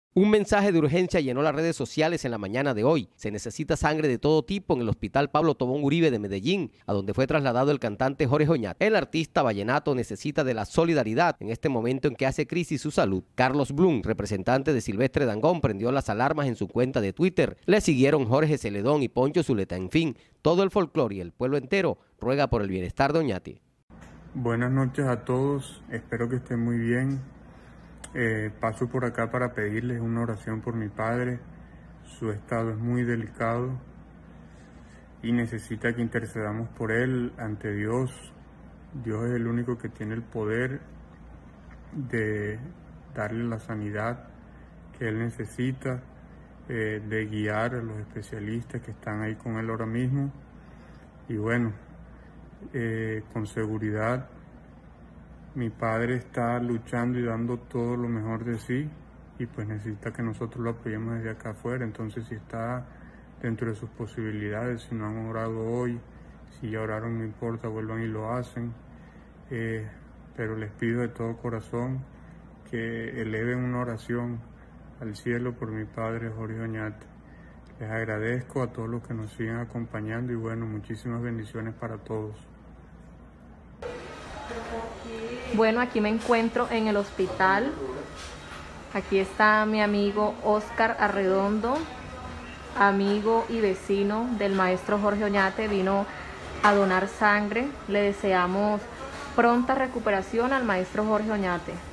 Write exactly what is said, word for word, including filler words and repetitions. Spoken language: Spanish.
Un mensaje de urgencia llenó las redes sociales en la mañana de hoy. Se necesita sangre de todo tipo en el Hospital Pablo Tobón Uribe de Medellín, a donde fue trasladado el cantante Jorge Oñate. El artista vallenato necesita de la solidaridad en este momento en que hace crisis su salud. Carlos Blum, representante de Silvestre Dangond, prendió las alarmas en su cuenta de Twitter. Le siguieron Jorge Celedón y Poncho Zuleta. En fin, todo el folclore y el pueblo entero ruega por el bienestar de Oñate. Buenas noches a todos, espero que estén muy bien. Eh, paso por acá para pedirles una oración por mi padre. Su estado es muy delicado y necesita que intercedamos por él ante Dios. Dios es el único que tiene el poder de darle la sanidad que él necesita, eh, de guiar a los especialistas que están ahí con él ahora mismo. Y bueno, eh, con seguridad, mi padre está luchando y dando todo lo mejor de sí y pues necesita que nosotros lo apoyemos desde acá afuera. Entonces, si está dentro de sus posibilidades, si no han orado hoy, si ya oraron, no importa, vuelvan y lo hacen. Eh, pero les pido de todo corazón que eleven una oración al cielo por mi padre Jorge Oñate. Les agradezco a todos los que nos siguen acompañando y bueno, muchísimas bendiciones para todos. Bueno, aquí me encuentro en el hospital. Aquí está mi amigo Oscar Arredondo, amigo y vecino del maestro Jorge Oñate. Vino a donar sangre. Le deseamos pronta recuperación al maestro Jorge Oñate.